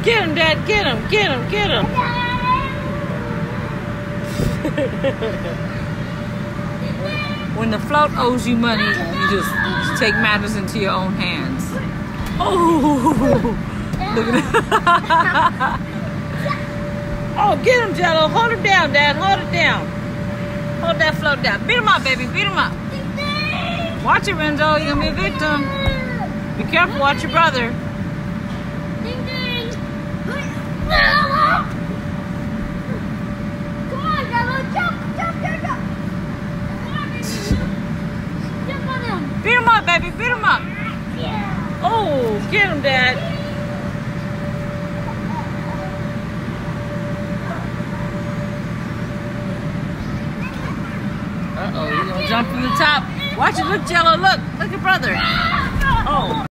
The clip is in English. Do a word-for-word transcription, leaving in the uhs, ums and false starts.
Get him, Dad. Get him. Get him. Get him. When the float owes you money, you just, you just take matters into your own hands. Oh, look at that. Oh, get him, Jello. Hold him down, Dad. Hold it down. Hold that float down. Beat him up, baby. Beat him up. Watch it, Renzo. You're going to be a victim. Be careful. Watch your brother. Come on, Jello. Jump, jump, jump, jump. Jump on him. Beat him up, baby. Beat him up. Yeah. Oh, get him, Dad. Uh-oh, he's gonna jump from the top. Watch it, look, Jello, look. Look at brother. Oh.